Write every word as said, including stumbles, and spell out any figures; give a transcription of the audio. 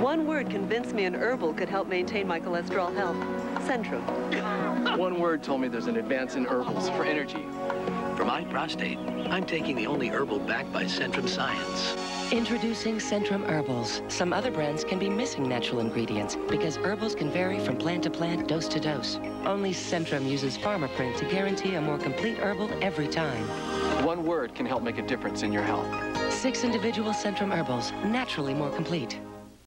One word convinced me an herbal could help maintain my cholesterol health. Centrum. One word told me there's an advance in herbals for energy. For my prostate, I'm taking the only herbal backed by Centrum Science. Introducing Centrum Herbals. Some other brands can be missing natural ingredients because herbals can vary from plant to plant, dose to dose. Only Centrum uses Pharma Print to guarantee a more complete herbal every time. One word can help make a difference in your health. Six individual Centrum Herbals, naturally more complete.